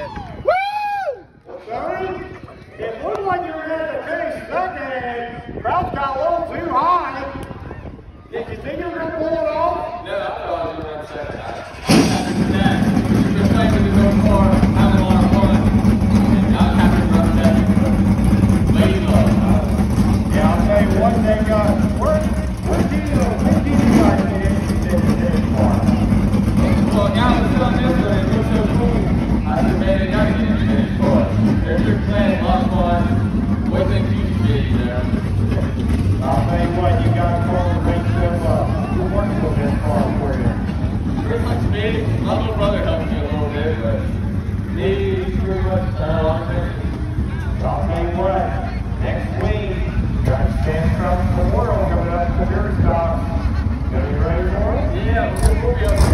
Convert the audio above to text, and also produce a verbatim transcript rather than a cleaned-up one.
Woo! Tony, it looked like you were going to finish second. Crowd got a little too high. Did you think you were going to pull it off? No, I thought I was going to run second. After that, we were playing to go far, having a lot of fun, and I was happy to run second. Lady love. Yeah, I'll tell you one thing, uh, where, where do you, where do you guys get interested in this part? Well, now it's on this way, it looks so cool. I said, man, I gotta get into this part. There's your plan, a lot of fun. Wait till you get there. I'll tell you what, you got to call the race of, uh, who works with this car for you? Pretty much me. My little brother helped me a little bit, but me, pretty much, uh, I'll tell you what, next week, you got to stand across the world coming up to your stop. Gonna be ready for it? yeah, we'll be up.